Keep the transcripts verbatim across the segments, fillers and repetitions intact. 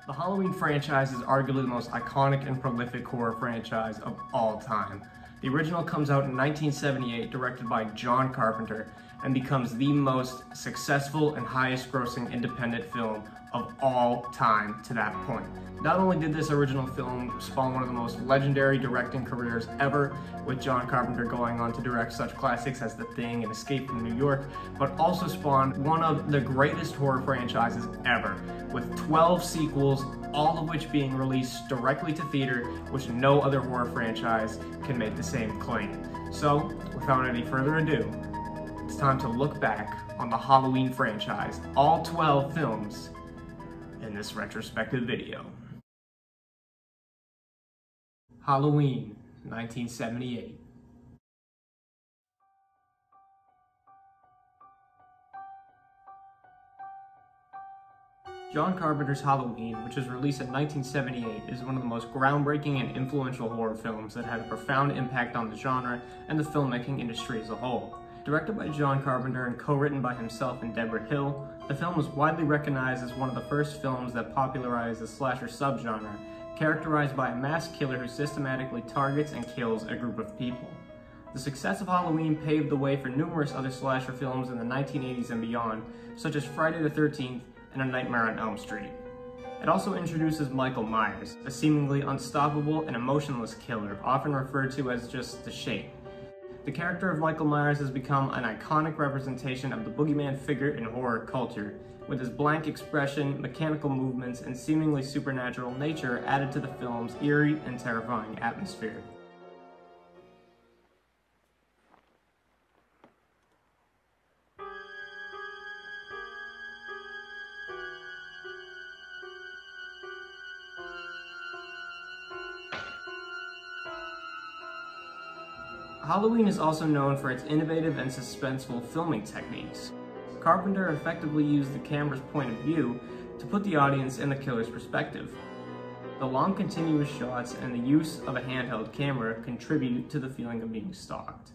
The Halloween franchise is arguably the most iconic and prolific horror franchise of all time. The original comes out in nineteen seventy-eight, directed by John Carpenter, and becomes the most successful and highest grossing independent film of all time to that point. Not only did this original film spawn one of the most legendary directing careers ever, with John Carpenter going on to direct such classics as The Thing and Escape from New York, but also spawned one of the greatest horror franchises ever, with twelve sequels, all of which being released directly to theater, which no other horror franchise can make the same claim. So, without any further ado, it's time to look back on the Halloween franchise, all twelve films, in this retrospective video. Halloween, nineteen seventy-eight. John Carpenter's Halloween, which was released in nineteen seventy-eight, is one of the most groundbreaking and influential horror films that had a profound impact on the genre and the filmmaking industry as a whole. Directed by John Carpenter and co-written by himself and Deborah Hill, the film was widely recognized as one of the first films that popularized the slasher subgenre, characterized by a mass killer who systematically targets and kills a group of people. The success of Halloween paved the way for numerous other slasher films in the nineteen eighties and beyond, such as Friday the thirteenth and A Nightmare on Elm Street. It also introduces Michael Myers, a seemingly unstoppable and emotionless killer, often referred to as just the Shape. The character of Michael Myers has become an iconic representation of the boogeyman figure in horror culture, with his blank expression, mechanical movements, and seemingly supernatural nature added to the film's eerie and terrifying atmosphere. Halloween is also known for its innovative and suspenseful filming techniques. Carpenter effectively used the camera's point of view to put the audience in the killer's perspective. The long continuous shots and the use of a handheld camera contribute to the feeling of being stalked.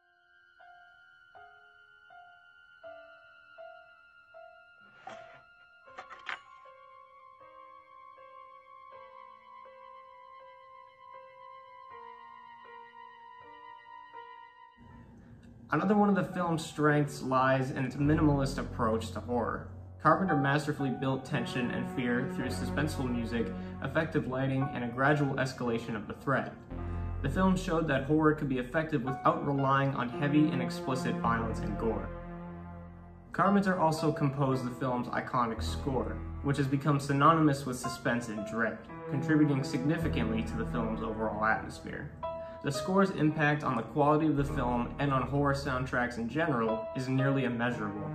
Another one of the film's strengths lies in its minimalist approach to horror. Carpenter masterfully built tension and fear through suspenseful music, effective lighting, and a gradual escalation of the threat. The film showed that horror could be effective without relying on heavy and explicit violence and gore. Carpenter also composed the film's iconic score, which has become synonymous with suspense and dread, contributing significantly to the film's overall atmosphere. The score's impact on the quality of the film and on horror soundtracks in general is nearly immeasurable.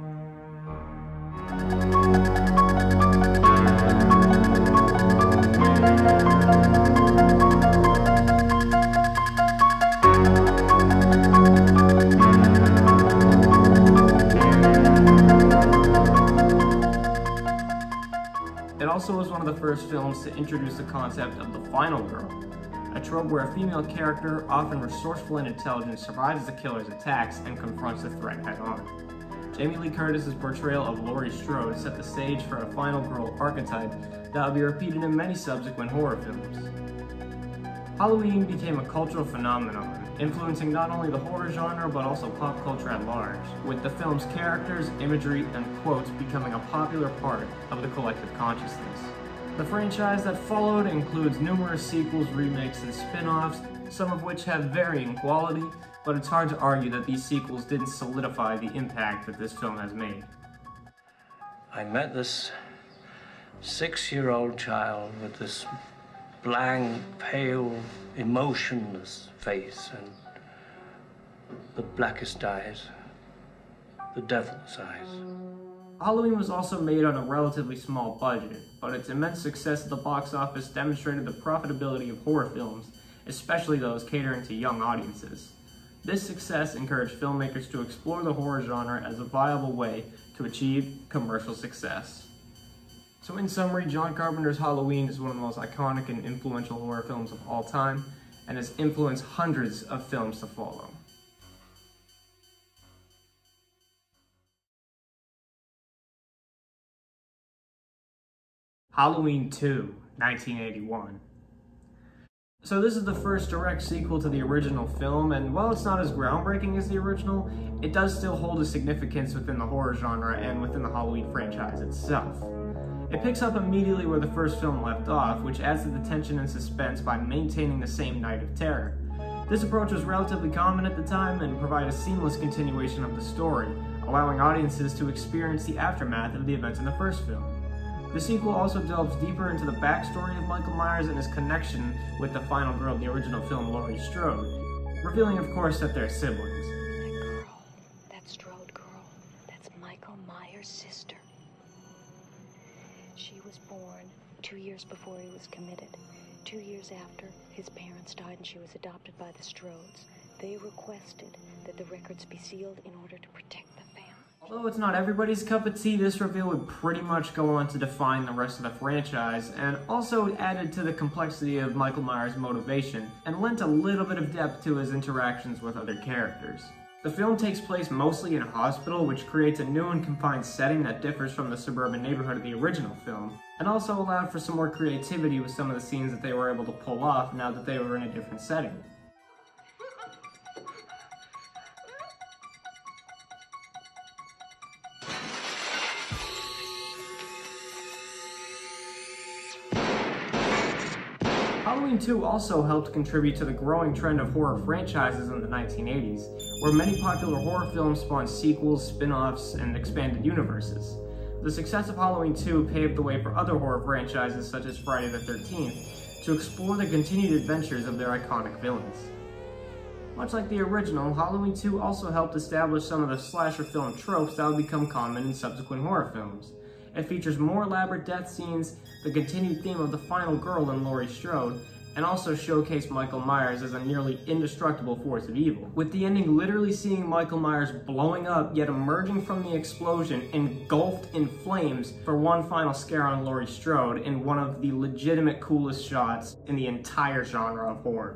It also was one of the first films to introduce the concept of the final girl, a trope where a female character, often resourceful and intelligent, survives the killer's attacks and confronts the threat head-on. Jamie Lee Curtis's portrayal of Laurie Strode set the stage for a final girl archetype that would be repeated in many subsequent horror films. Halloween became a cultural phenomenon, influencing not only the horror genre but also pop culture at large, with the film's characters, imagery, and quotes becoming a popular part of the collective consciousness. The franchise that followed includes numerous sequels, remakes, and spin-offs, some of which have varying quality, but it's hard to argue that these sequels didn't solidify the impact that this film has made. I met this six-year-old child with this blank, pale, emotionless face and the blackest eyes, the devil's eyes. Halloween was also made on a relatively small budget, but its immense success at the box office demonstrated the profitability of horror films, especially those catering to young audiences. This success encouraged filmmakers to explore the horror genre as a viable way to achieve commercial success. So in summary, John Carpenter's Halloween is one of the most iconic and influential horror films of all time, and has influenced hundreds of films to follow. Halloween two, nineteen eighty-one. So this is the first direct sequel to the original film, and while it's not as groundbreaking as the original, it does still hold a significance within the horror genre and within the Halloween franchise itself. It picks up immediately where the first film left off, which adds to the tension and suspense by maintaining the same night of terror. This approach was relatively common at the time and provided a seamless continuation of the story, allowing audiences to experience the aftermath of the events in the first film. The sequel also delves deeper into the backstory of Michael Myers and his connection with the final girl in the original film, Laurie Strode, revealing of course that they're siblings. That girl, that Strode girl, that's Michael Myers' sister. She was born two years before he was committed. Two years after, his parents died and she was adopted by the Strodes. They requested that the records be sealed in order to protect the family. Although it's not everybody's cup of tea, this reveal would pretty much go on to define the rest of the franchise, and also added to the complexity of Michael Myers' motivation, and lent a little bit of depth to his interactions with other characters. The film takes place mostly in a hospital, which creates a new and confined setting that differs from the suburban neighborhood of the original film, and also allowed for some more creativity with some of the scenes that they were able to pull off now that they were in a different setting. Halloween two also helped contribute to the growing trend of horror franchises in the nineteen eighties, where many popular horror films spawned sequels, spin-offs, and expanded universes. The success of Halloween two paved the way for other horror franchises such as Friday the thirteenth to explore the continued adventures of their iconic villains. Much like the original, Halloween two also helped establish some of the slasher film tropes that would become common in subsequent horror films. It features more elaborate death scenes, the continued theme of the final girl in Laurie Strode, and also showcased Michael Myers as a nearly indestructible force of evil, with the ending literally seeing Michael Myers blowing up, yet emerging from the explosion engulfed in flames for one final scare on Laurie Strode in one of the legitimate coolest shots in the entire genre of horror.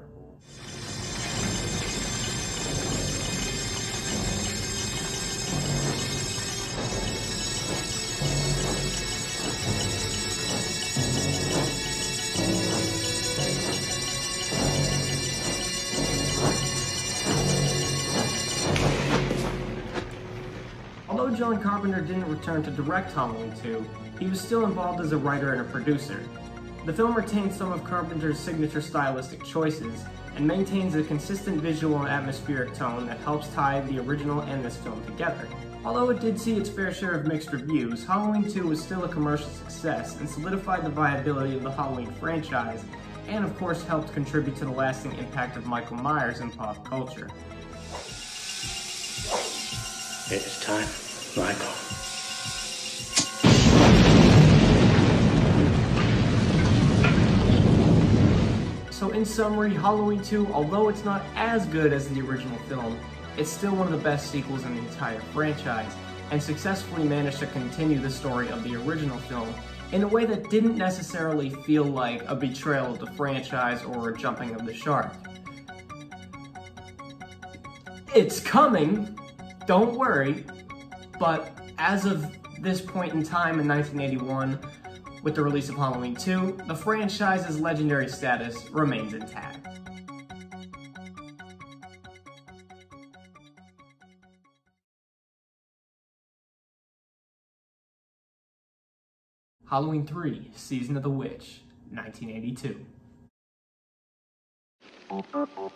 Although John Carpenter didn't return to direct Halloween two, he was still involved as a writer and a producer. The film retains some of Carpenter's signature stylistic choices, and maintains a consistent visual and atmospheric tone that helps tie the original and this film together. Although it did see its fair share of mixed reviews, Halloween two was still a commercial success and solidified the viability of the Halloween franchise, and of course helped contribute to the lasting impact of Michael Myers in pop culture. It is time, Michael. So in summary, Halloween two, although it's not as good as the original film, it's still one of the best sequels in the entire franchise, and successfully managed to continue the story of the original film in a way that didn't necessarily feel like a betrayal of the franchise or a jumping of the shark. It's coming, don't worry, but as of this point in time in nineteen eighty-one, with the release of Halloween two, the franchise's legendary status remains intact. Halloween three, Season of the Witch, nineteen eighty-two. It's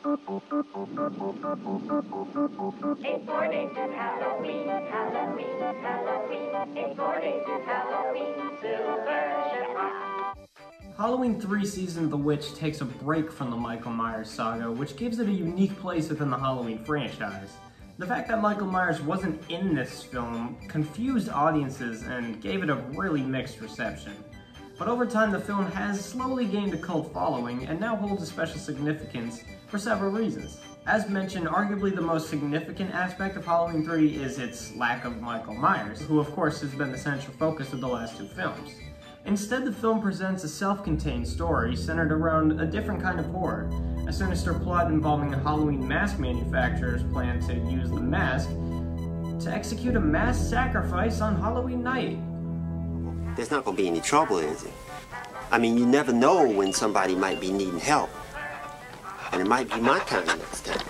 four days to Halloween, Halloween, Halloween. It's four days to Halloween, Silver Shamrock. Halloween three Season of the Witch takes a break from the Michael Myers saga, which gives it a unique place within the Halloween franchise. The fact that Michael Myers wasn't in this film confused audiences and gave it a really mixed reception. But over time, the film has slowly gained a cult following and now holds a special significance for several reasons. As mentioned, arguably the most significant aspect of Halloween three is its lack of Michael Myers, who of course has been the central focus of the last two films. Instead, the film presents a self-contained story centered around a different kind of horror, a sinister plot involving a Halloween mask manufacturer's plan to use the mask to execute a mass sacrifice on Halloween night. There's not gonna be any trouble, is it? I mean, you never know when somebody might be needing help. And it might be my time next time.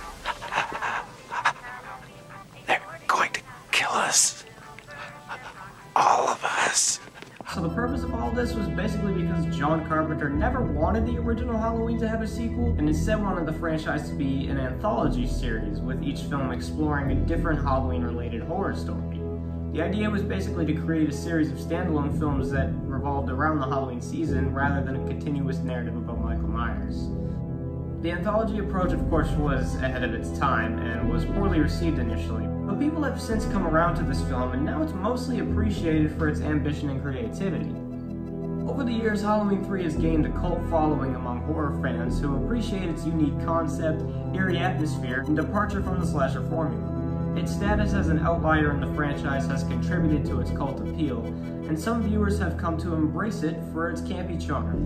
They're going to kill us. All of us. So the purpose of all this was basically because John Carpenter never wanted the original Halloween to have a sequel, and instead wanted the franchise to be an anthology series, with each film exploring a different Halloween-related horror story. The idea was basically to create a series of standalone films that revolved around the Halloween season, rather than a continuous narrative about Michael Myers. The anthology approach, of course, was ahead of its time, and was poorly received initially. But people have since come around to this film, and now it's mostly appreciated for its ambition and creativity. Over the years, Halloween three has gained a cult following among horror fans who appreciate its unique concept, eerie atmosphere, and departure from the slasher formula. Its status as an outlier in the franchise has contributed to its cult appeal, and some viewers have come to embrace it for its campy charm.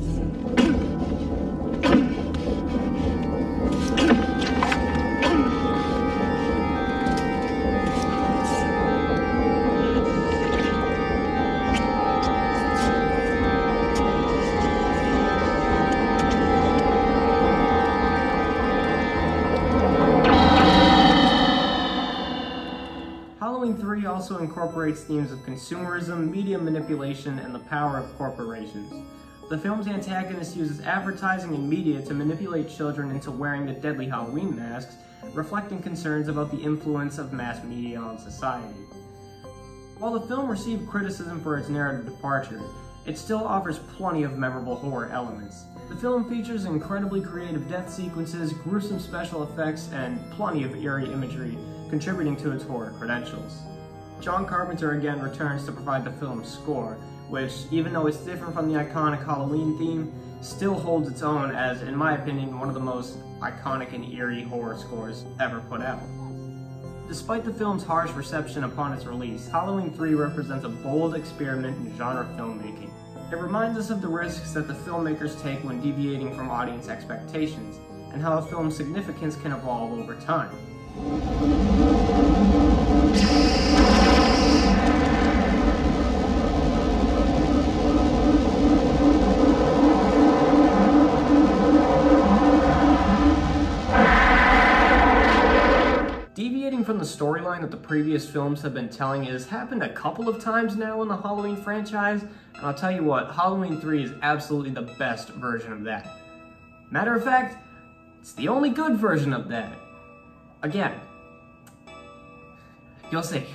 Halloween three also incorporates themes of consumerism, media manipulation, and the power of corporations. The film's antagonist uses advertising and media to manipulate children into wearing the deadly Halloween masks, reflecting concerns about the influence of mass media on society. While the film received criticism for its narrative departure, it still offers plenty of memorable horror elements. The film features incredibly creative death sequences, gruesome special effects, and plenty of eerie imagery, contributing to its horror credentials. John Carpenter again returns to provide the film's score, which, even though it's different from the iconic Halloween theme, still holds its own as, in my opinion, one of the most iconic and eerie horror scores ever put out. Despite the film's harsh reception upon its release, Halloween three represents a bold experiment in genre filmmaking. It reminds us of the risks that the filmmakers take when deviating from audience expectations, and how a film's significance can evolve over time. Deviating from the storyline that the previous films have been telling has happened a couple of times now in the Halloween franchise, and I'll tell you what, Halloween three is absolutely the best version of that. Matter of fact, it's the only good version of that. Again, you'll see.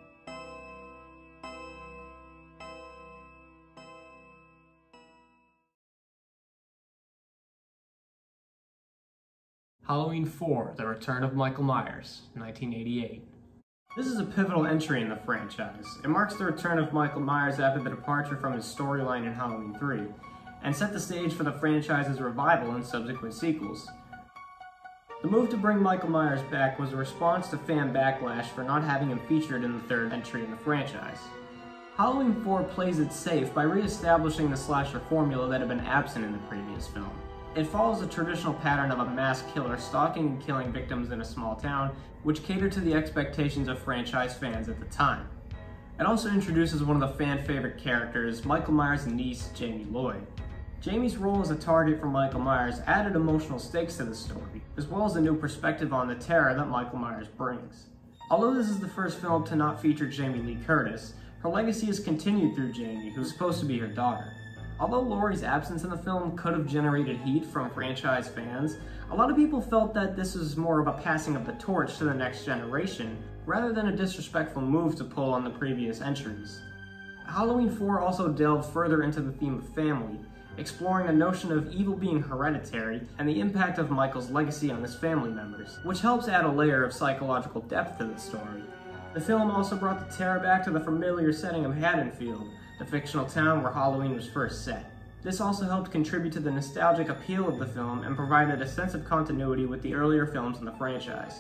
Halloween four, The Return of Michael Myers, nineteen eighty-eight. This is a pivotal entry in the franchise. It marks the return of Michael Myers after the departure from his storyline in Halloween three, and set the stage for the franchise's revival in subsequent sequels. The move to bring Michael Myers back was a response to fan backlash for not having him featured in the third entry in the franchise. Halloween four plays it safe by re-establishing the slasher formula that had been absent in the previous film. It follows a traditional pattern of a mass killer stalking and killing victims in a small town, which catered to the expectations of franchise fans at the time. It also introduces one of the fan-favorite characters, Michael Myers' niece, Jamie Lloyd. Jamie's role as a target for Michael Myers added emotional stakes to the story, as well as a new perspective on the terror that Michael Myers brings. Although this is the first film to not feature Jamie Lee Curtis, her legacy is continued through Jamie, who's supposed to be her daughter. Although Laurie's absence in the film could have generated heat from franchise fans, a lot of people felt that this was more of a passing of the torch to the next generation, rather than a disrespectful move to pull on the previous entries. Halloween four also delved further into the theme of family, exploring the notion of evil being hereditary and the impact of Michael's legacy on his family members, which helps add a layer of psychological depth to the story. The film also brought the terror back to the familiar setting of Haddonfield, the fictional town where Halloween was first set. This also helped contribute to the nostalgic appeal of the film and provided a sense of continuity with the earlier films in the franchise.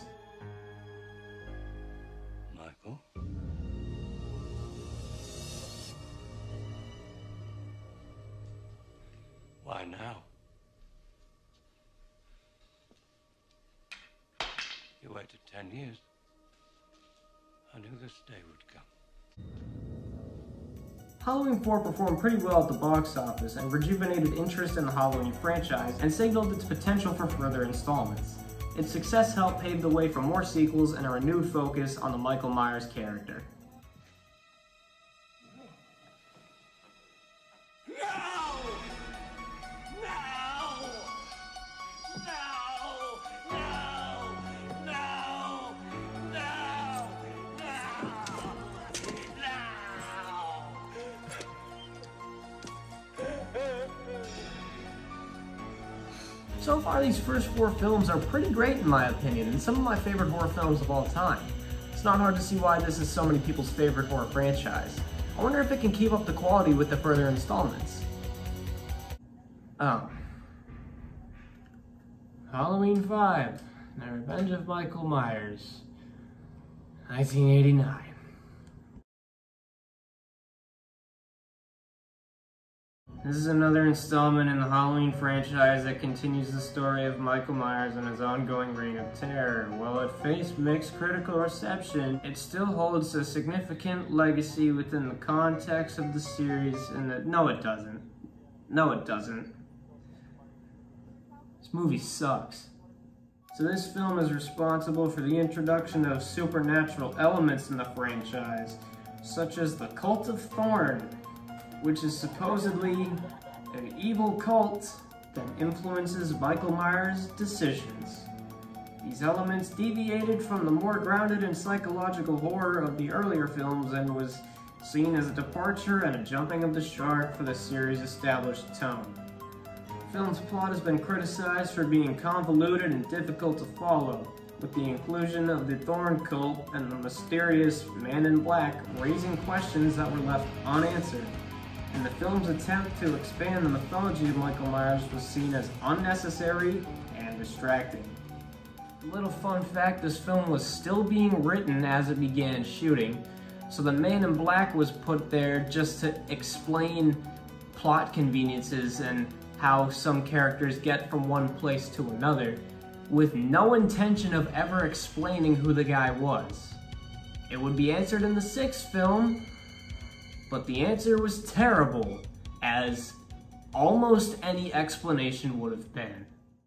Michael? Why now? You waited ten years. I knew this day would come. Halloween four performed pretty well at the box office and rejuvenated interest in the Halloween franchise and signaled its potential for further installments. Its success helped pave the way for more sequels and a renewed focus on the Michael Myers character. So far, these first four films are pretty great in my opinion, and some of my favorite horror films of all time. It's not hard to see why this is so many people's favorite horror franchise. I wonder if it can keep up the quality with the further installments. Oh. Halloween five, The Revenge of Michael Myers, nineteen eighty-nine. This is another installment in the Halloween franchise that continues the story of Michael Myers and his ongoing reign of terror. While it faced mixed critical reception, it still holds a significant legacy within the context of the series, and that no it doesn't. No it doesn't. This movie sucks. So this film is responsible for the introduction of supernatural elements in the franchise, such as the Cult of Thorn, which is supposedly an evil cult that influences Michael Myers' decisions. These elements deviated from the more grounded and psychological horror of the earlier films and was seen as a departure and a jumping of the shark for the series' established tone. The film's plot has been criticized for being convoluted and difficult to follow, with the inclusion of the Thorn cult and the mysterious Man in Black raising questions that were left unanswered. And the film's attempt to expand the mythology of Michael Myers was seen as unnecessary and distracting. A little fun fact, this film was still being written as it began shooting, so the Man in Black was put there just to explain plot conveniences and how some characters get from one place to another, with no intention of ever explaining who the guy was. It would be answered in the sixth film, but the answer was terrible, as almost any explanation would have been.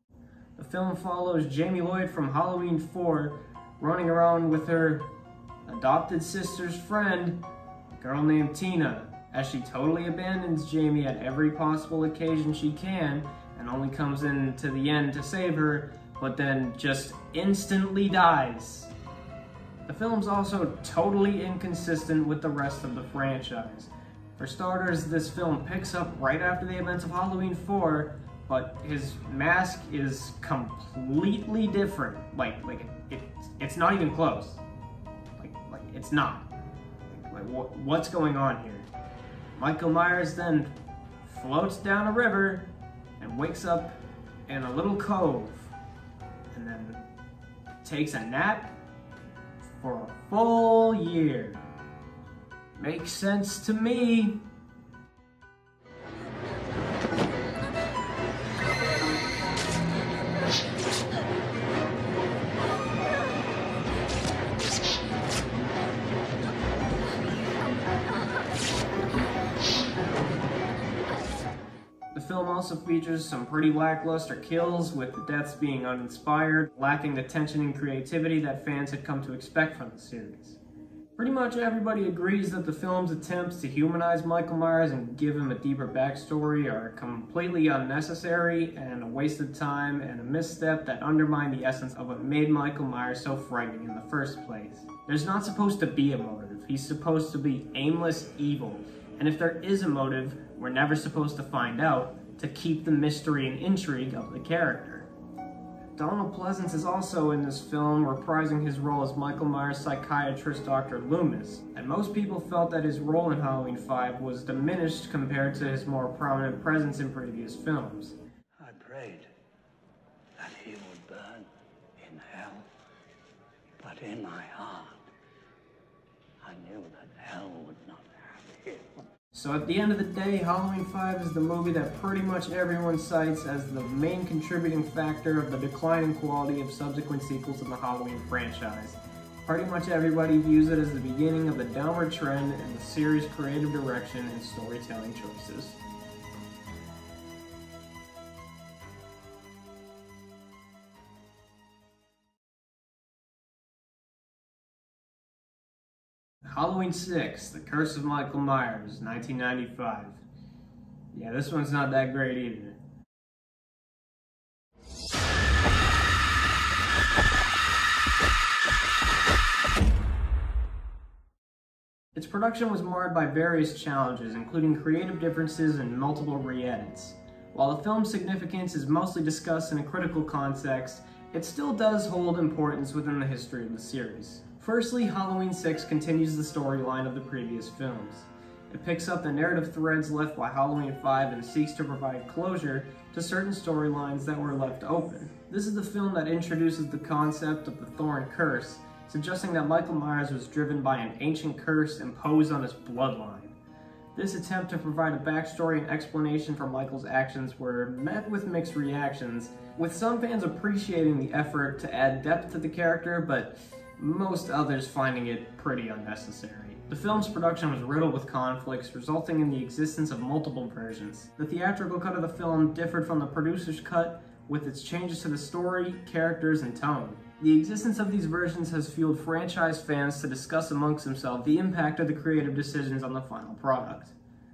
The film follows Jamie Lloyd from Halloween four running around with her adopted sister's friend, a girl named Tina, as she totally abandons Jamie at every possible occasion she can and only comes in to the end to save her, but then just instantly dies. The film's also totally inconsistent with the rest of the franchise. For starters, this film picks up right after the events of Halloween four, but his mask is completely different. Like, like it, it, it's not even close. Like, like it's not. Like, like what, what's going on here? Michael Myers then floats down a river and wakes up in a little cove, and then takes a nap for a full year. Makes sense to me. The film also features some pretty lackluster kills, with the deaths being uninspired, lacking the tension and creativity that fans had come to expect from the series. Pretty much everybody agrees that the film's attempts to humanize Michael Myers and give him a deeper backstory are completely unnecessary and a waste of time and a misstep that undermine the essence of what made Michael Myers so frightening in the first place. There's not supposed to be a motive. He's supposed to be aimless evil. And if there is a motive, we're never supposed to find out to keep the mystery and intrigue of the character. Donald Pleasence is also in this film, reprising his role as Michael Myers' psychiatrist Doctor Loomis, and most people felt that his role in Halloween five was diminished compared to his more prominent presence in previous films. I prayed that he would burn in hell, but in my heart, I knew that hell would not have him. So at the end of the day, Halloween five is the movie that pretty much everyone cites as the main contributing factor of the declining quality of subsequent sequels in the Halloween franchise. Pretty much everybody views it as the beginning of the downward trend in the series' creative direction and storytelling choices. Halloween six, The Curse of Michael Myers, nineteen ninety-five. Yeah, this one's not that great either. Its production was marred by various challenges, including creative differences and multiple re-edits. While the film's significance is mostly discussed in a critical context, it still does hold importance within the history of the series. Firstly, Halloween six continues the storyline of the previous films. It picks up the narrative threads left by Halloween five and seeks to provide closure to certain storylines that were left open. This is the film that introduces the concept of the Thorn Curse, suggesting that Michael Myers was driven by an ancient curse imposed on his bloodline. This attempt to provide a backstory and explanation for Michael's actions were met with mixed reactions, with some fans appreciating the effort to add depth to the character, but most others finding it pretty unnecessary. The film's production was riddled with conflicts, resulting in the existence of multiple versions. The theatrical cut of the film differed from the producer's cut, with its changes to the story, characters, and tone. The existence of these versions has fueled franchise fans to discuss amongst themselves the impact of the creative decisions on the final product.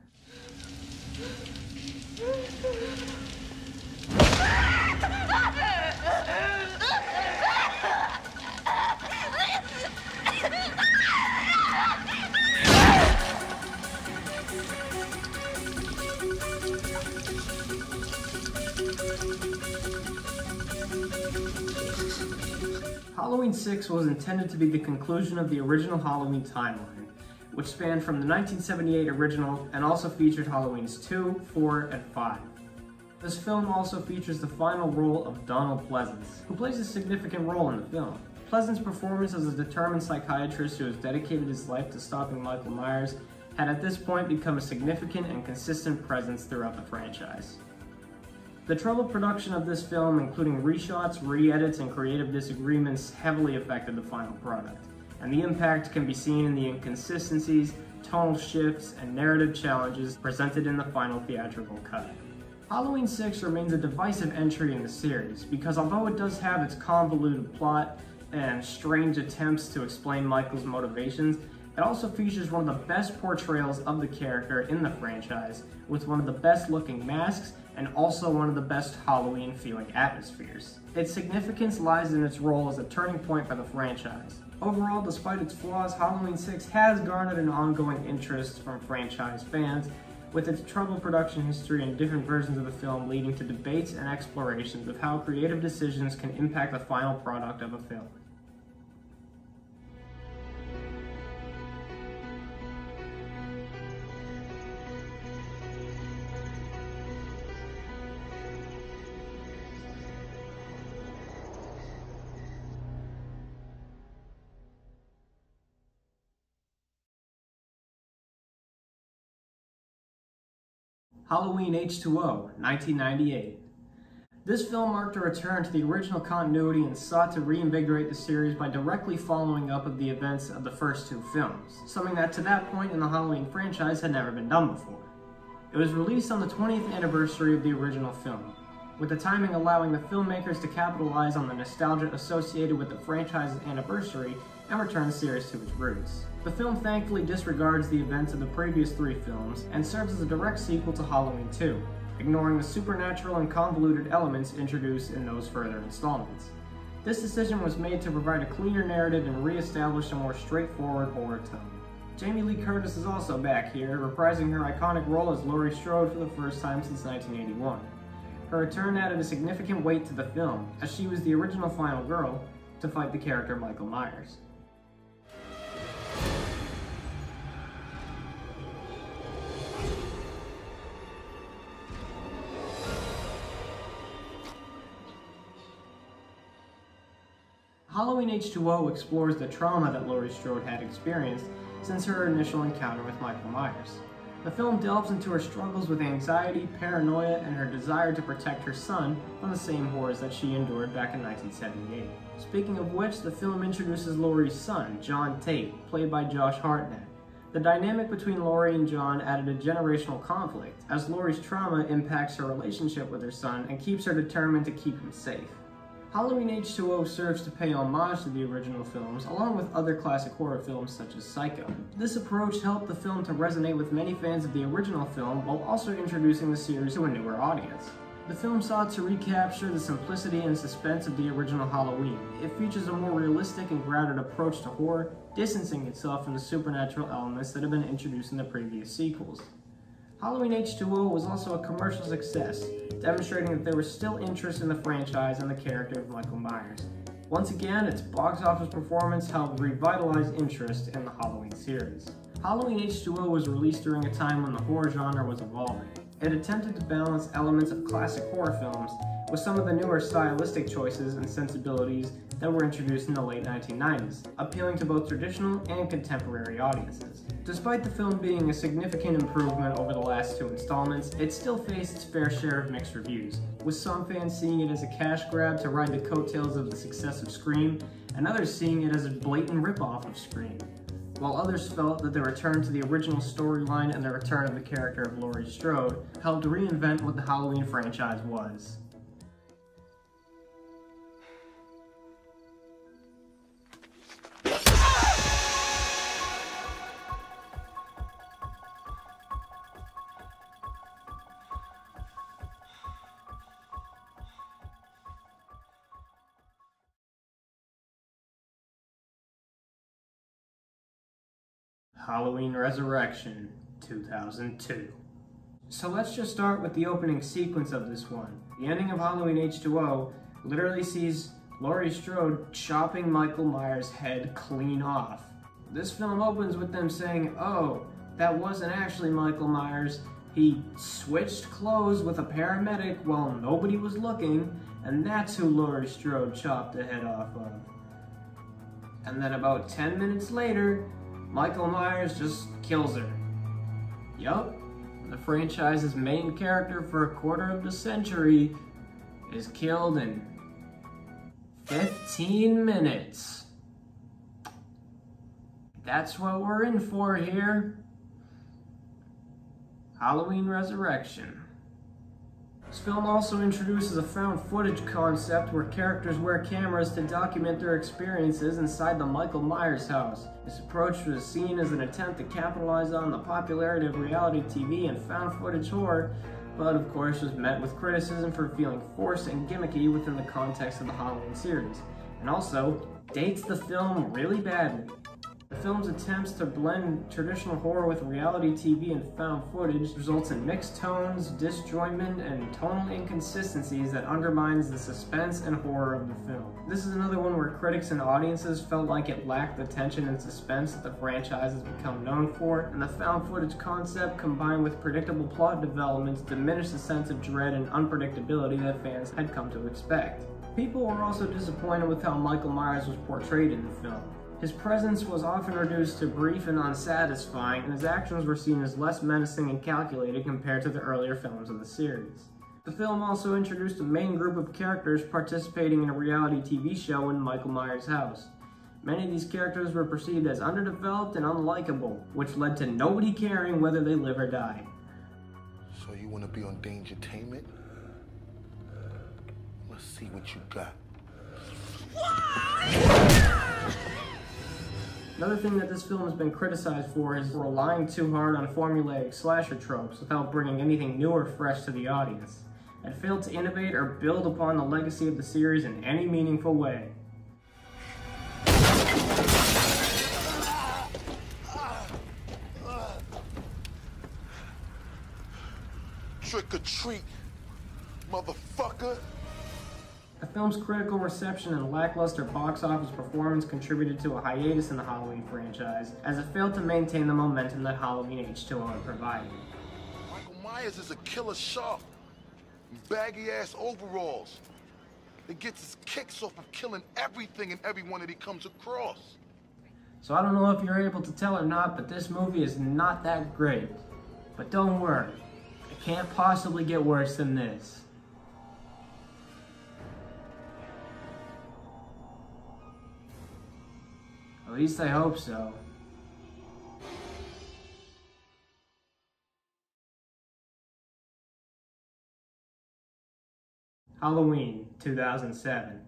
Halloween six was intended to be the conclusion of the original Halloween timeline, which spanned from the nineteen seventy-eight original and also featured Halloweens two, four, and five. This film also features the final role of Donald Pleasence, who plays a significant role in the film. Pleasence's performance as a determined psychiatrist who has dedicated his life to stopping Michael Myers had at this point become a significant and consistent presence throughout the franchise. The troubled production of this film, including reshots, re-edits, and creative disagreements, heavily affected the final product, and the impact can be seen in the inconsistencies, tonal shifts, and narrative challenges presented in the final theatrical cut. Halloween six remains a divisive entry in the series, because although it does have its convoluted plot and strange attempts to explain Michael's motivations, it also features one of the best portrayals of the character in the franchise, with one of the best looking masks and also one of the best Halloween feeling atmospheres. Its significance lies in its role as a turning point for the franchise. Overall, despite its flaws, Halloween six has garnered an ongoing interest from franchise fans, with its troubled production history and different versions of the film leading to debates and explorations of how creative decisions can impact the final product of a film. Halloween H two O, nineteen ninety-eight. This film marked a return to the original continuity and sought to reinvigorate the series by directly following up of the events of the first two films, something that to that point in the Halloween franchise had never been done before. It was released on the twentieth anniversary of the original film, with the timing allowing the filmmakers to capitalize on the nostalgia associated with the franchise's anniversary and return the series to its roots. The film thankfully disregards the events of the previous three films and serves as a direct sequel to Halloween two, ignoring the supernatural and convoluted elements introduced in those further installments. This decision was made to provide a cleaner narrative and re-establish a more straightforward horror tone. Jamie Lee Curtis is also back here, reprising her iconic role as Laurie Strode for the first time since nineteen eighty-one. Her return added a significant weight to the film, as she was the original final girl to fight the character Michael Myers. Halloween H two O explores the trauma that Laurie Strode had experienced since her initial encounter with Michael Myers. The film delves into her struggles with anxiety, paranoia, and her desire to protect her son from the same horrors that she endured back in nineteen seventy-eight. Speaking of which, the film introduces Laurie's son, John Tate, played by Josh Hartnett. The dynamic between Laurie and John added a generational conflict, as Laurie's trauma impacts her relationship with her son and keeps her determined to keep him safe. Halloween H two O serves to pay homage to the original films, along with other classic horror films such as Psycho. This approach helped the film to resonate with many fans of the original film, while also introducing the series to a newer audience. The film sought to recapture the simplicity and suspense of the original Halloween. It features a more realistic and grounded approach to horror, distancing itself from the supernatural elements that have been introduced in the previous sequels. Halloween H two O was also a commercial success, demonstrating that there was still interest in the franchise and the character of Michael Myers. Once again, its box office performance helped revitalize interest in the Halloween series. Halloween H two O was released during a time when the horror genre was evolving. It attempted to balance elements of classic horror films with some of the newer stylistic choices and sensibilities that were introduced in the late nineteen nineties, appealing to both traditional and contemporary audiences. Despite the film being a significant improvement over the last two installments, it still faced its fair share of mixed reviews, with some fans seeing it as a cash grab to ride the coattails of the success of Scream, and others seeing it as a blatant ripoff of Scream, while others felt that the return to the original storyline and the return of the character of Laurie Strode helped reinvent what the Halloween franchise was. Halloween Resurrection, two thousand two. So let's just start with the opening sequence of this one. The ending of Halloween H two O literally sees Laurie Strode chopping Michael Myers' head clean off. This film opens with them saying, oh, that wasn't actually Michael Myers. He switched clothes with a paramedic while nobody was looking, and that's who Laurie Strode chopped the head off of. And then about ten minutes later, Michael Myers just kills her. Yup, the franchise's main character for a quarter of the century is killed in fifteen minutes. That's what we're in for here. Halloween Resurrection. This film also introduces a found footage concept where characters wear cameras to document their experiences inside the Michael Myers house. This approach was seen as an attempt to capitalize on the popularity of reality T V and found footage horror, but of course was met with criticism for feeling forced and gimmicky within the context of the Halloween series, and also dates the film really badly. The film's attempts to blend traditional horror with reality T V and found footage results in mixed tones, disjointment, and tonal inconsistencies that undermines the suspense and horror of the film. This is another one where critics and audiences felt like it lacked the tension and suspense that the franchise has become known for, and the found footage concept combined with predictable plot developments diminished the sense of dread and unpredictability that fans had come to expect. People were also disappointed with how Michael Myers was portrayed in the film. His presence was often reduced to brief and unsatisfying, and his actions were seen as less menacing and calculated compared to the earlier films of the series. The film also introduced a main group of characters participating in a reality T V show in Michael Myers' house. Many of these characters were perceived as underdeveloped and unlikable, which led to nobody caring whether they live or die. So you want to be on Dangertainment? Let's see what you got. Another thing that this film has been criticized for is relying too hard on formulaic slasher tropes without bringing anything new or fresh to the audience, and failed to innovate or build upon the legacy of the series in any meaningful way. Trick or treat, motherfucker. The film's critical reception and lackluster box office performance contributed to a hiatus in the Halloween franchise, as it failed to maintain the momentum that Halloween H two O had provided. Michael Myers is a killer shark in baggy-ass overalls. He gets his kicks off of killing everything and everyone that he comes across. So I don't know if you're able to tell or not, but this movie is not that great. But don't worry, it can't possibly get worse than this. At least I hope so. Halloween, two thousand seven.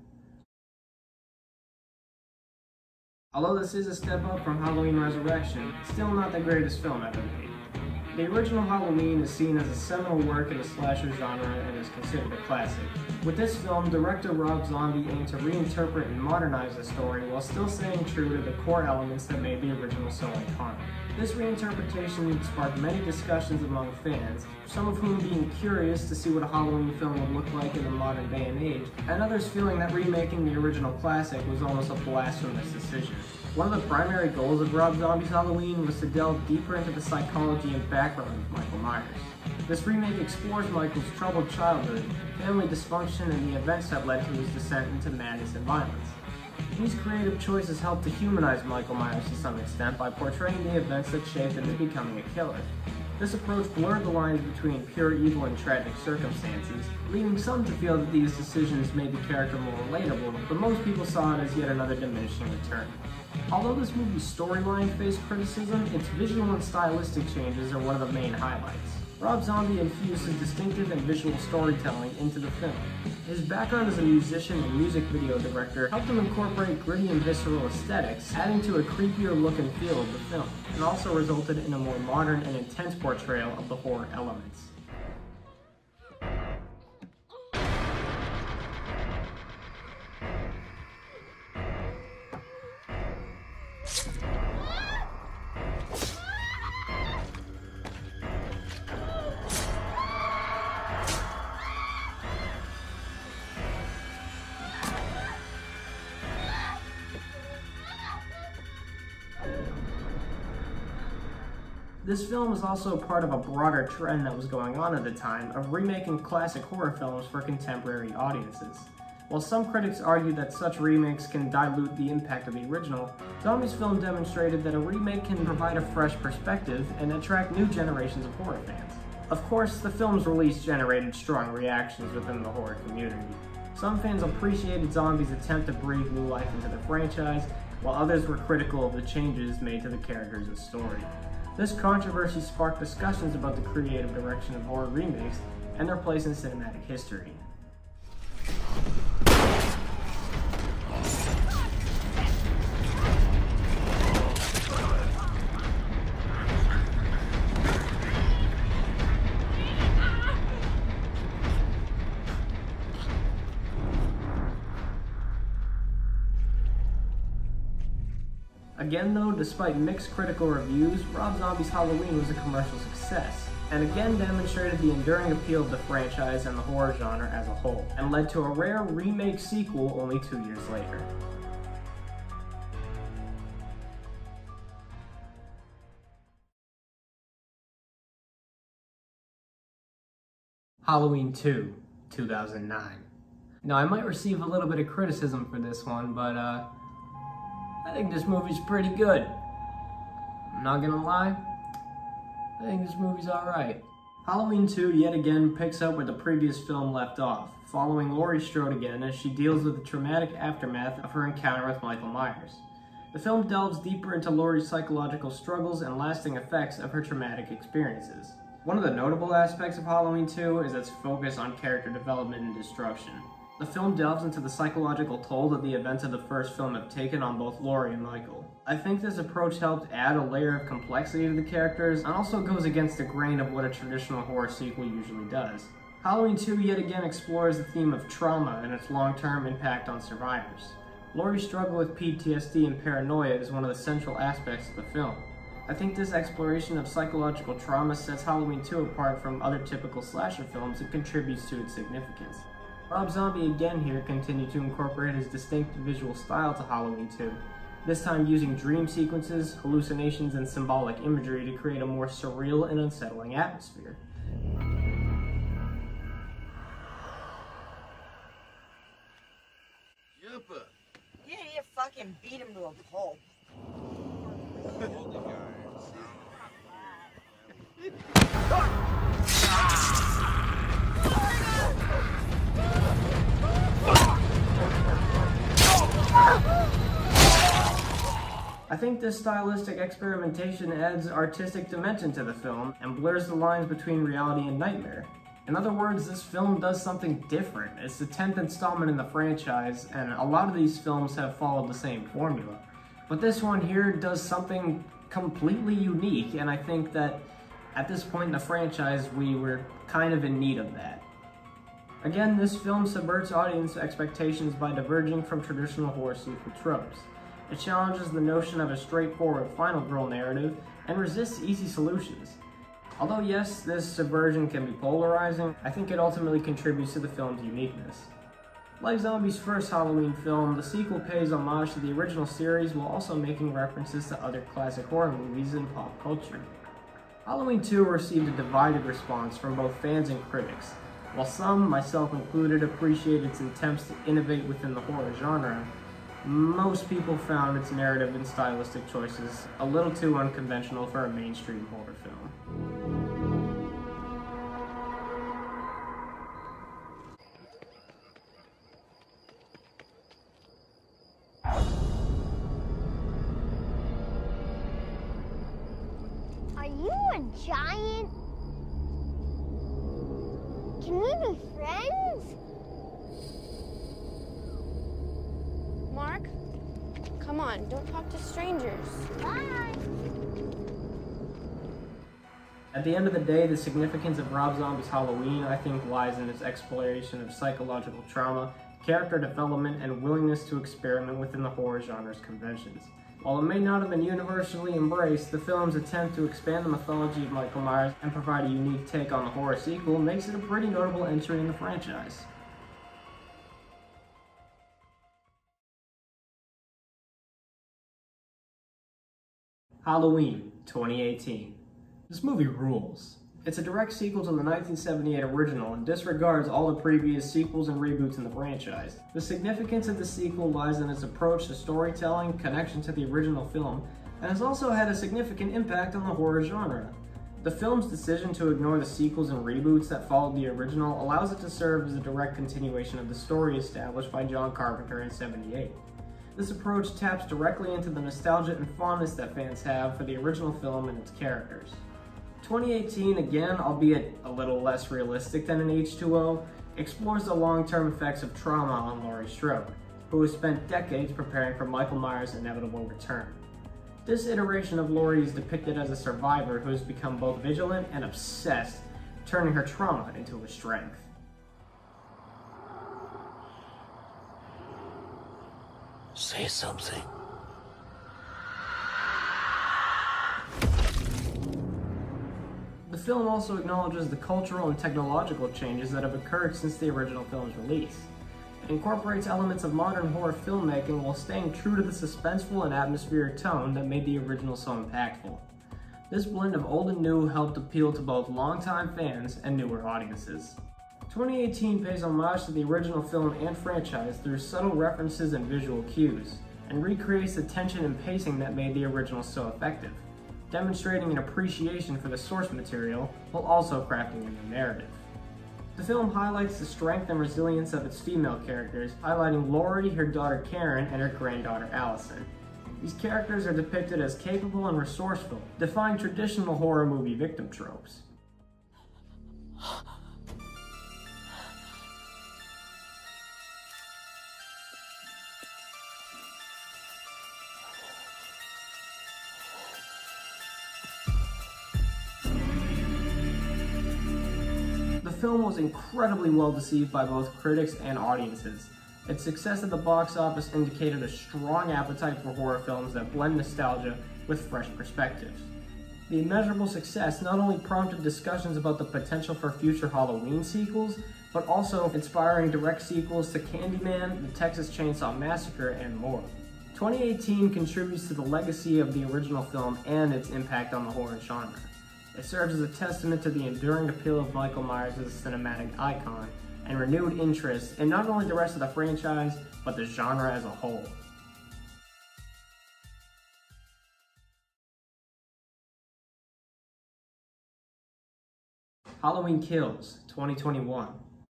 Although this is a step up from Halloween Resurrection, it's still not the greatest film ever made. The original Halloween is seen as a seminal work in the slasher genre and is considered a classic. With this film, director Rob Zombie aimed to reinterpret and modernize the story while still staying true to the core elements that made the original so iconic. This reinterpretation sparked many discussions among fans, some of whom being curious to see what a Halloween film would look like in the modern day and age, and others feeling that remaking the original classic was almost a blasphemous decision. One of the primary goals of Rob Zombie's Halloween was to delve deeper into the psychology and background of Michael Myers. This remake explores Michael's troubled childhood, family dysfunction, and the events that led to his descent into madness and violence. These creative choices help to humanize Michael Myers to some extent by portraying the events that shaped him into becoming a killer. This approach blurred the lines between pure evil and tragic circumstances, leading some to feel that these decisions made the character more relatable, but most people saw it as yet another diminishing return. Although this movie's storyline faced criticism, its visual and stylistic changes are one of the main highlights. Rob Zombie infused his distinctive and visual storytelling into the film. His background as a musician and music video director helped him incorporate gritty and visceral aesthetics, adding to a creepier look and feel of the film, and also resulted in a more modern and intense portrayal of the horror elements. This film is also part of a broader trend that was going on at the time of remaking classic horror films for contemporary audiences. While some critics argue that such remakes can dilute the impact of the original, Zombie's film demonstrated that a remake can provide a fresh perspective and attract new generations of horror fans. Of course, the film's release generated strong reactions within the horror community. Some fans appreciated Zombie's attempt to breathe new life into the franchise, while others were critical of the changes made to the characters and story. This controversy sparked discussions about the creative direction of horror remakes and their place in cinematic history. Again though, despite mixed critical reviews, Rob Zombie's Halloween was a commercial success, and again demonstrated the enduring appeal of the franchise and the horror genre as a whole, and led to a rare remake sequel only two years later. Halloween two, two thousand nine. Now I might receive a little bit of criticism for this one, but uh, I think this movie's pretty good. I'm not gonna lie, I think this movie's alright. Halloween two yet again picks up where the previous film left off, following Laurie Strode again as she deals with the traumatic aftermath of her encounter with Michael Myers. The film delves deeper into Laurie's psychological struggles and lasting effects of her traumatic experiences. One of the notable aspects of Halloween two is its focus on character development and destruction. The film delves into the psychological toll that the events of the first film have taken on both Laurie and Michael. I think this approach helped add a layer of complexity to the characters and also goes against the grain of what a traditional horror sequel usually does. Halloween two yet again explores the theme of trauma and its long-term impact on survivors. Laurie's struggle with P T S D and paranoia is one of the central aspects of the film. I think this exploration of psychological trauma sets Halloween two apart from other typical slasher films and contributes to its significance. Rob Zombie again here continued to incorporate his distinct visual style to Halloween two, this time using dream sequences, hallucinations, and symbolic imagery to create a more surreal and unsettling atmosphere. Jumper! Yeah, you fucking beat him to a pulp. Hold the guard. I think this stylistic experimentation adds artistic dimension to the film and blurs the lines between reality and nightmare. In other words, this film does something different. It's the tenth installment in the franchise, and a lot of these films have followed the same formula. But this one here does something completely unique, and I think that at this point in the franchise, we were kind of in need of that. Again, this film subverts audience expectations by diverging from traditional horror sequel tropes. It challenges the notion of a straightforward final girl narrative and resists easy solutions. Although yes, this subversion can be polarizing, I think it ultimately contributes to the film's uniqueness. Like Zombie's first Halloween film, the sequel pays homage to the original series while also making references to other classic horror movies and pop culture. Halloween two received a divided response from both fans and critics. While some, myself included, appreciate its attempts to innovate within the horror genre, most people found its narrative and stylistic choices a little too unconventional for a mainstream horror film. Are you a giant? Can we be friends? Mark, come on, don't talk to strangers. Bye. At the end of the day, the significance of Rob Zombie's Halloween, I think, lies in its exploration of psychological trauma, character development, and willingness to experiment within the horror genre's conventions. While it may not have been universally embraced, the film's attempt to expand the mythology of Michael Myers and provide a unique take on the horror sequel makes it a pretty notable entry in the franchise. Halloween, twenty eighteen. This movie rules. It's a direct sequel to the nineteen seventy-eight original and disregards all the previous sequels and reboots in the franchise. The significance of the sequel lies in its approach to storytelling, connection to the original film, and has also had a significant impact on the horror genre. The film's decision to ignore the sequels and reboots that followed the original allows it to serve as a direct continuation of the story established by John Carpenter in seventy-eight. This approach taps directly into the nostalgia and fondness that fans have for the original film and its characters. twenty eighteen, again, albeit a little less realistic than in H two O, explores the long-term effects of trauma on Laurie Strode, who has spent decades preparing for Michael Myers' inevitable return. This iteration of Laurie is depicted as a survivor who has become both vigilant and obsessed, turning her trauma into her strength. Say something. The film also acknowledges the cultural and technological changes that have occurred since the original film's release. It incorporates elements of modern horror filmmaking while staying true to the suspenseful and atmospheric tone that made the original so impactful. This blend of old and new helped appeal to both longtime fans and newer audiences. twenty eighteen pays homage to the original film and franchise through subtle references and visual cues, and recreates the tension and pacing that made the original so effective, demonstrating an appreciation for the source material while also crafting a new narrative. The film highlights the strength and resilience of its female characters, highlighting Laurie, her daughter Karen, and her granddaughter Allison. These characters are depicted as capable and resourceful, defying traditional horror movie victim tropes. The film was incredibly well received by both critics and audiences. Its success at the box office indicated a strong appetite for horror films that blend nostalgia with fresh perspectives. The immeasurable success not only prompted discussions about the potential for future Halloween sequels, but also inspiring direct sequels to Candyman, The Texas Chainsaw Massacre, and more. twenty eighteen contributes to the legacy of the original film and its impact on the horror genre. It serves as a testament to the enduring appeal of Michael Myers as a cinematic icon, and renewed interest in not only the rest of the franchise, but the genre as a whole. Halloween Kills, twenty twenty-one.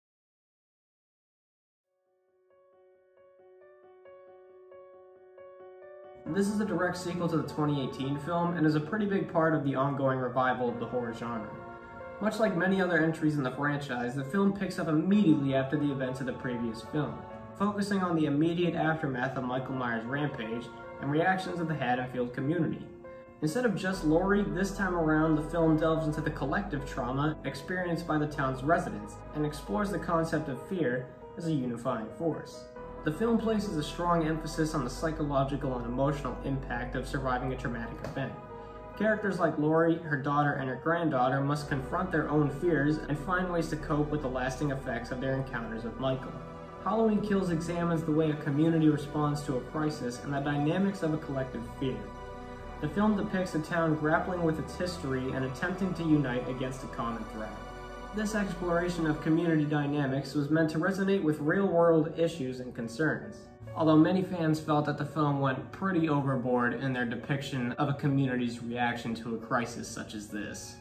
This is a direct sequel to the twenty eighteen film and is a pretty big part of the ongoing revival of the horror genre. Much like many other entries in the franchise, the film picks up immediately after the events of the previous film, focusing on the immediate aftermath of Michael Myers' rampage and reactions of the Haddonfield community. Instead of just Laurie, this time around the film delves into the collective trauma experienced by the town's residents and explores the concept of fear as a unifying force. The film places a strong emphasis on the psychological and emotional impact of surviving a traumatic event. Characters like Laurie, her daughter, and her granddaughter must confront their own fears and find ways to cope with the lasting effects of their encounters with Michael. Halloween Kills examines the way a community responds to a crisis and the dynamics of a collective fear. The film depicts a town grappling with its history and attempting to unite against a common threat. This exploration of community dynamics was meant to resonate with real-world issues and concerns, although many fans felt that the film went pretty overboard in their depiction of a community's reaction to a crisis such as this.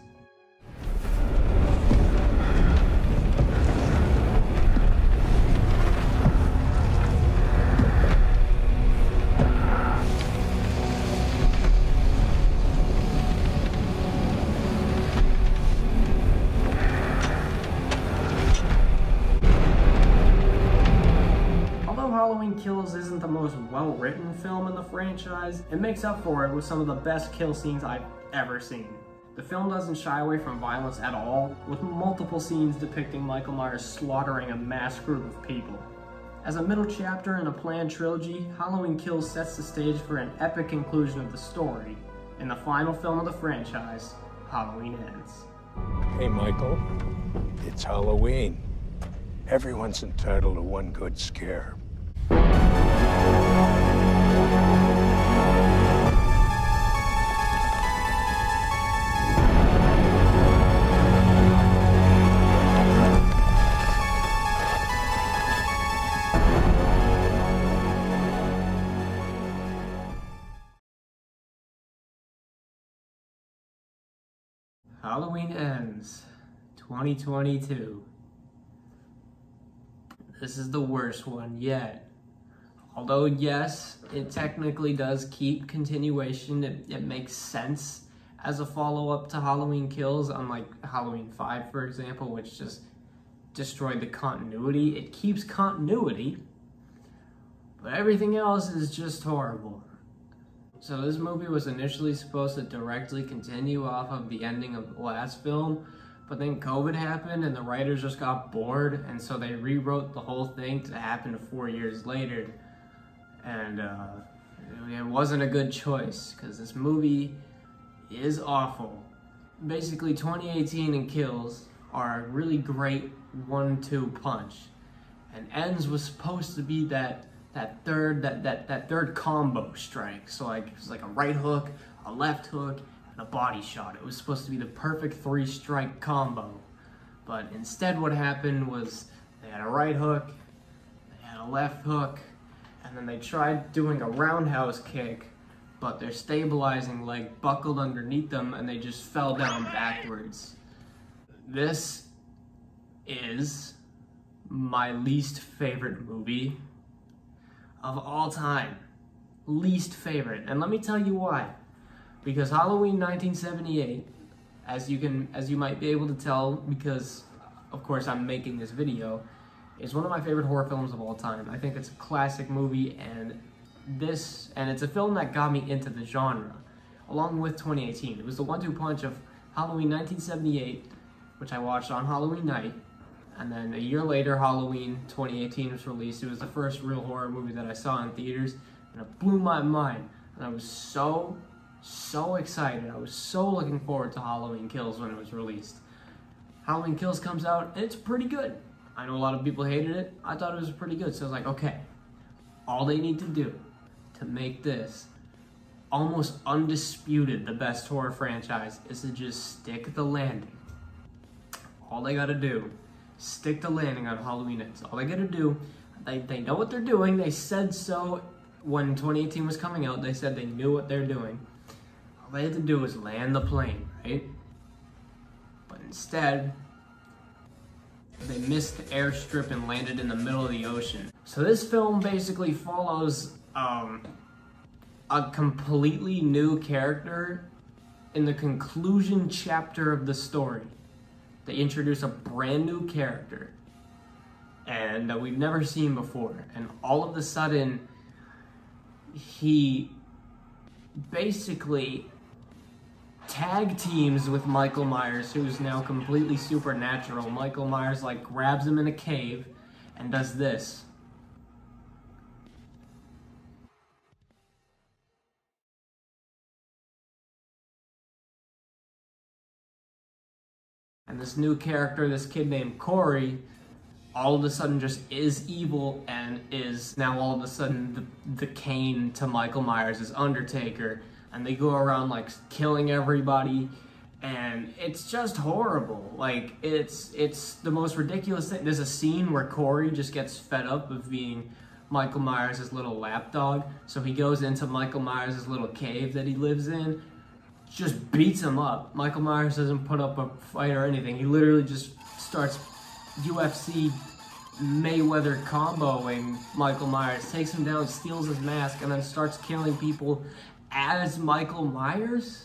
Halloween Kills isn't the most well-written film in the franchise, it makes up for it with some of the best kill scenes I've ever seen. The film doesn't shy away from violence at all, with multiple scenes depicting Michael Myers slaughtering a mass group of people. As a middle chapter in a planned trilogy, Halloween Kills sets the stage for an epic conclusion of the story. In the final film of the franchise, Halloween Ends. Hey Michael, it's Halloween. Everyone's entitled to one good scare. Halloween Ends, twenty twenty-two. This is the worst one yet. Although yes, it technically does keep continuation, it, it makes sense as a follow-up to Halloween Kills, unlike Halloween five, for example, which just destroyed the continuity. It keeps continuity, but everything else is just horrible. So this movie was initially supposed to directly continue off of the ending of the last film, but then COVID happened and the writers just got bored, and so they rewrote the whole thing to happen four years later. And uh, it wasn't a good choice, because this movie is awful. Basically, twenty eighteen and Kills are a really great one two punch. And Ends was supposed to be that that third that, that, that third combo strike. So like it was like a right hook, a left hook, and a body shot. It was supposed to be the perfect three strike combo. But instead what happened was they had a right hook, they had a left hook, and then they tried doing a roundhouse kick, but their stabilizing leg buckled underneath them and they just fell down backwards. This is my least favorite movie of all time. Least favorite. And let me tell you why. Because Halloween nineteen seventy-eight, as you can as you might be able to tell, because of course I'm making this video, is one of my favorite horror films of all time. I think it's a classic movie, and this, and it's a film that got me into the genre, along with twenty eighteen. It was the one two punch of Halloween nineteen seventy-eight, which I watched on Halloween night, and then a year later, Halloween twenty eighteen was released. It was the first real horror movie that I saw in theaters, and it blew my mind. And I was so, so excited. I was so looking forward to Halloween Kills when it was released. Halloween Kills comes out, and it's pretty good. I know a lot of people hated it. I thought it was pretty good. So I was like, okay, all they need to do to make this almost undisputed the best horror franchise is to just stick the landing. All they gotta do, stick the landing on Halloween Ends. All they gotta do, they, they know what they're doing. They said so when twenty eighteen was coming out. They said they knew what they're doing. All they had to do was land the plane, right? But instead, They missed the airstrip and landed in the middle of the ocean. So this film basically follows um, a completely new character in the conclusion chapter of the story. They introduce a brand new character and that we've never seen before. And all of a sudden, he basically tag teams with Michael Myers, who's now completely supernatural. Michael Myers like grabs him in a cave and does this. And this new character, this kid named Corey, all of a sudden just is evil and is now all of a sudden the, the Kane to Michael Myers' Undertaker. And they go around like killing everybody, and it's just horrible. Like, it's it's the most ridiculous thing. There's a scene where Corey just gets fed up of being Michael Myers' little lapdog, so he goes into Michael Myers' little cave that he lives in, just beats him up. Michael Myers doesn't put up a fight or anything. He literally just starts U F C Mayweather comboing Michael Myers, takes him down, steals his mask, and then starts killing people as Michael Myers?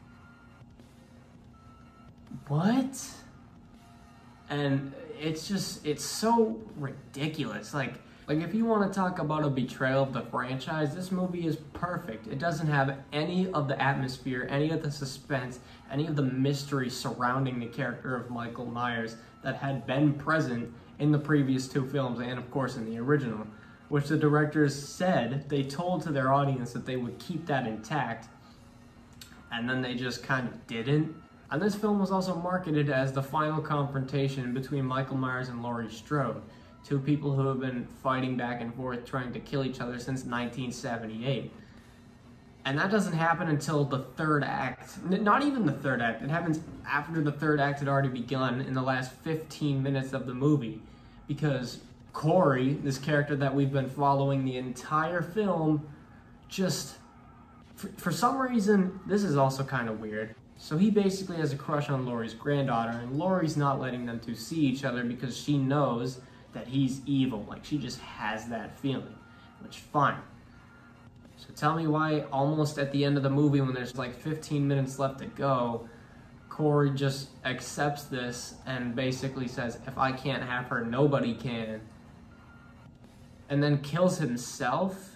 What? And it's just, it's so ridiculous. Like, like if you want to talk about a betrayal of the franchise, this movie is perfect. It doesn't have any of the atmosphere, any of the suspense, any of the mystery surrounding the character of Michael Myers that had been present in the previous two films and of course in the original, which the directors said they told to their audience that they would keep that intact, and then they just kind of didn't. And this film was also marketed as the final confrontation between Michael Myers and Laurie Strode, two people who have been fighting back and forth trying to kill each other since nineteen seventy-eight. And that doesn't happen until the third act. N- not even the third act. It happens after the third act had already begun in the last fifteen minutes of the movie, because Corey, this character that we've been following the entire film, just, for, for some reason, this is also kind of weird. So he basically has a crush on Laurie's granddaughter, and Laurie's not letting them two see each other because she knows that he's evil. Like, she just has that feeling, which, fine. So tell me why almost at the end of the movie, when there's like fifteen minutes left to go, Corey just accepts this and basically says, if I can't have her, nobody can. And then kills himself?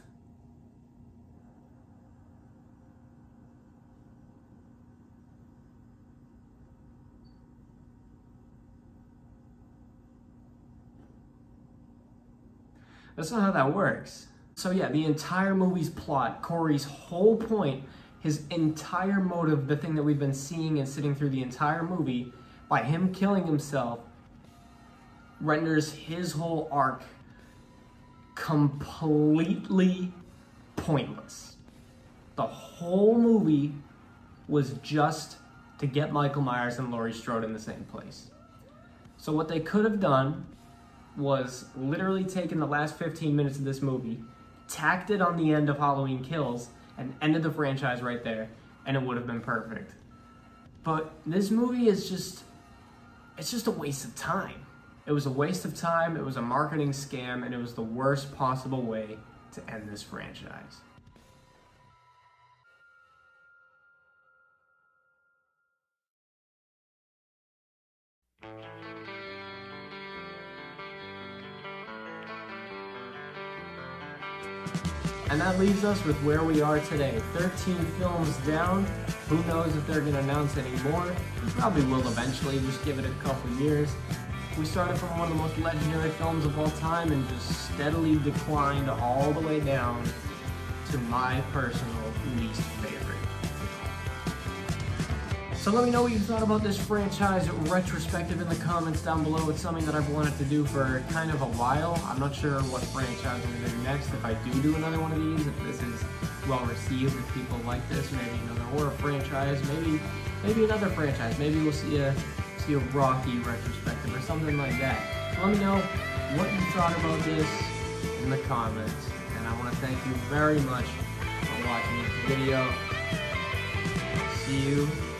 That's not how that works. So yeah, the entire movie's plot, Corey's whole point, his entire motive, the thing that we've been seeing and sitting through the entire movie, by him killing himself, renders his whole arc completely pointless. The whole movie was just to get Michael Myers and Laurie Strode in the same place. So what they could have done was literally taken the last fifteen minutes of this movie, tacked it on the end of Halloween Kills, and ended the franchise right there, and it would have been perfect. But this movie is just, it's just a waste of time. It was a waste of time, it was a marketing scam, and it was the worst possible way to end this franchise. And that leaves us with where we are today. thirteen films down. Who knows if they're going to announce any more? We probably will eventually, just give it a couple years. We started from one of the most legendary films of all time and just steadily declined all the way down to my personal least favorite. So let me know what you thought about this franchise retrospective in the comments down below. It's something that I've wanted to do for kind of a while. I'm not sure what franchise I'm going to do next. If I do do another one of these, if this is well received, if people like this, maybe another horror franchise, maybe maybe another franchise. Maybe we'll see a, see a Rocky retrospective or something like that. So let me know what you thought about this in the comments. And I want to thank you very much for watching this video. See you